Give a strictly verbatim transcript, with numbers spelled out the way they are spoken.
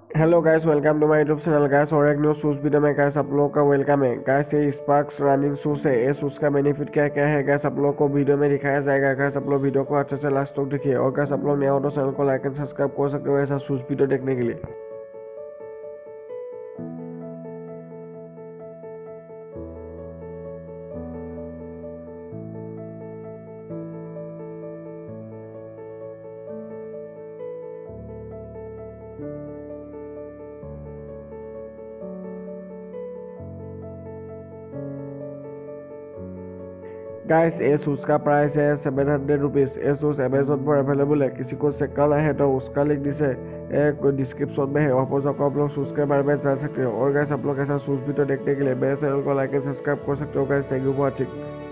Hello guys, welcome to my YouTube channel guys. और एक new shoes video में guys आप लोगों का वेलकम है गैस। ये स्पार्क्स रनिंग शूज़ है। ये शूज़ का बेनिफिट क्या क्या है गैस आप लोगों को वीडियो में दिखाया जाएगा गैस। आप लोग वीडियो को अच्छे से लास्ट तक देखिए। और गैस आप लोग नए हो तो चैनल को लाइक एंड सब्सक्राइब कर सकते हो ऐसा शूज़ वीडियो देखने के लिए। गाइस ये शूज़ का प्राइस है सेवन हंड्रेड रुपीज़। ये शूज़ अमेजोन पर अवेलेबल है। किसी को सेकल है तो उसका लिंक नीचे एक डिस्क्रिप्शन में है, वहाँ पर जाकर आप लोग शूज़ के बारे में जान सकते हो। और गाइस आप लोग ऐसा शूज़ वीडियो देखने के लिए मेरे चैनल को लाइक एंड सब्सक्राइब कर सकते हो guys. Thank you for watching.